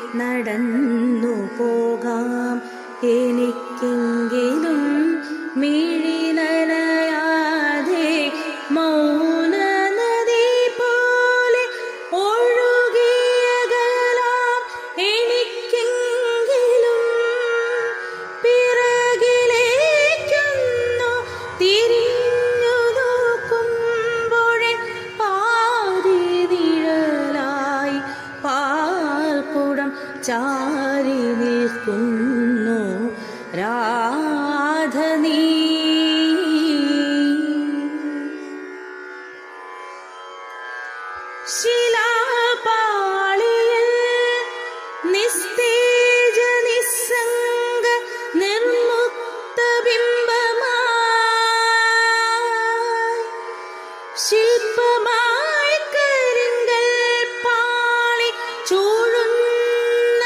നടന്നു പോകാം എനിക്കെങ്കിലും മിഴി നനയാതെ മൗന നദി പോലെ ഒഴുകിയകലാം എനിക്കെങ്കിലും പിറകിലേക്കൊന്നു തിരിഞ്ഞു നോക്കുമ്പോഴേ പാതി നിഴലായി പാൽക്കുടം ചാരി നിൽക്കുന്നു രാധ നീ. ശിലാപാളിയിൽ നിസ്തേജ നിസ്സംഗ നിർമുക്ത ബിംബമായി ശില്പമായി കരിങ്കൽ പാളി ചൂഴുന്ന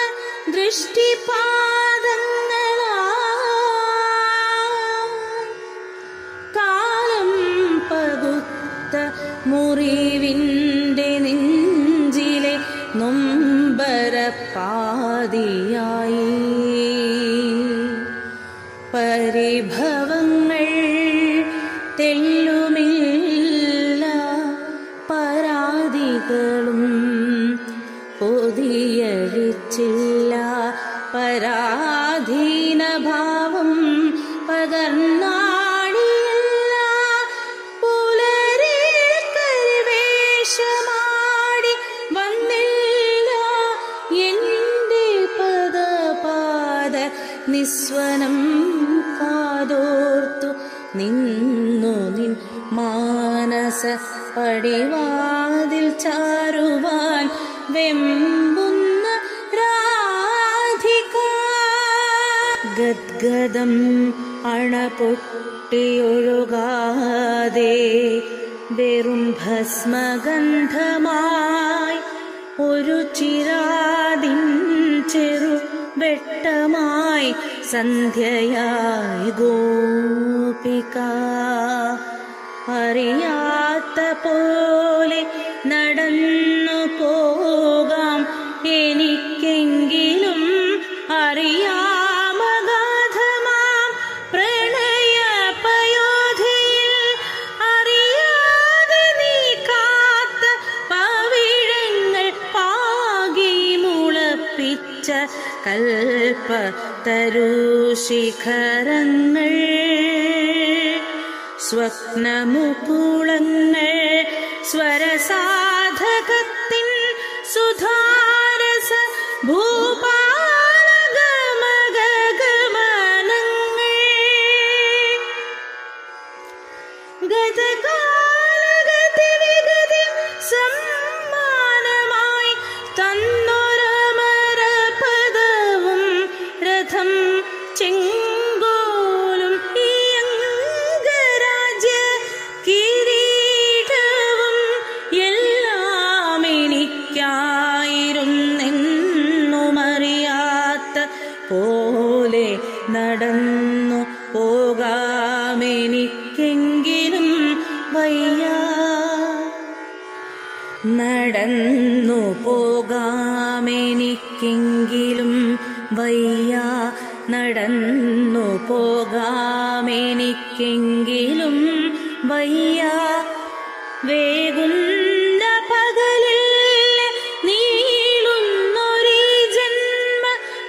ദൃഷ്ടിപാദങ്ങളായി കാലം പകുത്ത മുറിവിൻ്റെ നെഞ്ചിലെ നൊമ്പരപ്പാതിയായി പരിഭവങ്ങൾ തെല്ലുമില്ല പരാതികളും പൊതിയഴിച്ചില്ല പരാധീനഭാവം പകർന്നാടിയില്ല പുലരിൽ കരിവേഷമാടി വന്നില്ല എൻ്റെ പദപാദ നിസ്വനം കാതോർത്തു നിന്നു നിൻ മാനസ പടിവാതിൽ ചാരുവാൻ വെമ്പുന്ന രാധിക. ഗദ്ഗദം അണപൊട്ടിയൊഴുകാതെ വെറും ഭസ്മഗന്ധമായി ഒരു ചിരാതിൻ ചെറു വെട്ടമായി സന്ധ്യയായി ഗോപിക അറിയാത്ത പോലെ നടന്നു പോകാം എനിക്കെങ്കിലും അറിയാമഗാധമാം പ്രണയ പയോധിയിൽ അറിയാതെ നീ കാത്ത പവിഴങ്ങൾ പാകി മുളപ്പിച്ച കൽപ്പതരുശിഖരങ്ങൾ സ്വപ്നമുകുളങ്ങൾ സ്വരസാധകത്തിൻ സുധാരസ ഭൂപാലഗമഗമനങ്ങൾ ഗതകാലഗതിവിഗതി സമ്മാനമായി തന്നൊരമരപദവും രഥം ചെങ്കോലും ഈ അംഗരാജ്യ കിരീടവും എല്ലാം എനിക്കായിരുന്നെന്നുമറിയാത്ത പോലെ നടന്നു പോകാമെനിക്കെങ്കിലും വയ്യ നടന്നു പോകാമെനിക്കെങ്കിലും വയ്യ നടന്നു പോകാമെനിക്കെങ്കിലും വയ്യ വേകുന്ന പകലിൽ നീളുന്നൊരീ ജന്മ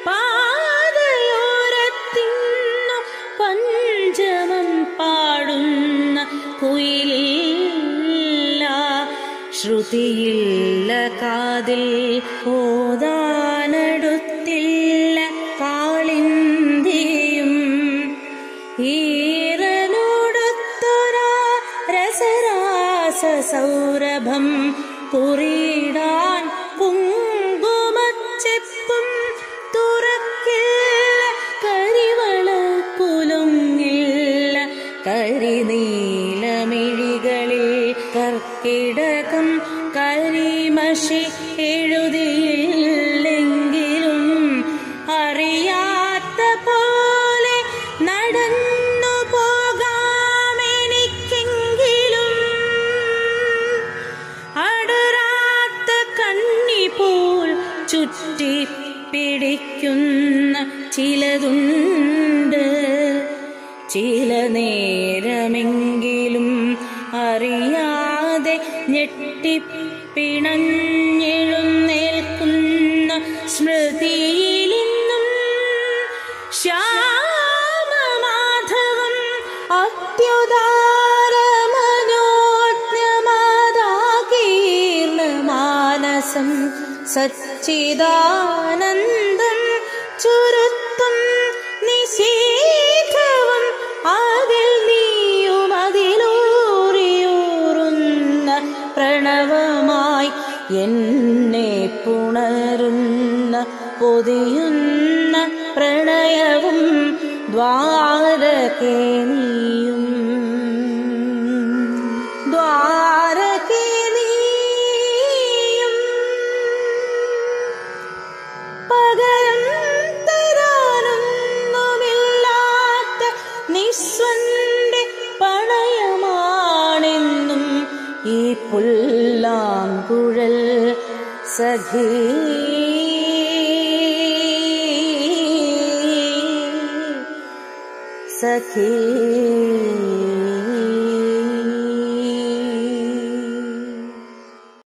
പാതയോരത്തിന്നു പഞ്ചമം പാടുന്ന കുയിലില്ല ശ്രുതിയില്ല കാതിൽ ഓതാനടുത്തില്ല കാളിന്തിയും ഈറനോടൊത്തൊരാ രസരാസ സൗരഭം കുറിയിടാൻ കുങ്കുമച്ചെപ്പും തുറക്കില്ല കരിവള കുലുങ്ങില്ല കരിനീലമിഴികളിൽ കർക്കിടകം കരിമഷി എഴുതിയില്ലെങ്കിലും അറിയാത്ത പോലെ നടന്നു പോകാമെനിക്കെങ്കിലും അടരാത്ത കണ്ണിപോൽ ചുറ്റി പിടിക്കുന്ന ചിലതുണ്ട്. ചില നേരമെങ്കിലും അറിയാതെ ഞെട്ടിപ്പിണഞ്ഞെഴുന്നേൽക്കുന്ന സ്മൃതിയിലിന്നും ശ്യാമമാധവം അത്യുദാരമനോജ്ഞമാദാകീർണമാനസം സച്ചിദാനന്ദം ചുരുത്തും നിശീഥവും അതിൽ നീയും അതിലൂറിയൂറുന്ന പ്രണവമായി എന്നെ പുണരുന്ന പൊതിയുന്ന പ്രണയവും ദ്വാരകേ നീയും ദ്വാരകേ നീയും പകരം തരാനൊന്നുമില്ലാത്ത നിസ്വന്റെ പണയമാണെന്നും ഈ പുല്ലാങ്കുഴൽ സഖീ. സഖീ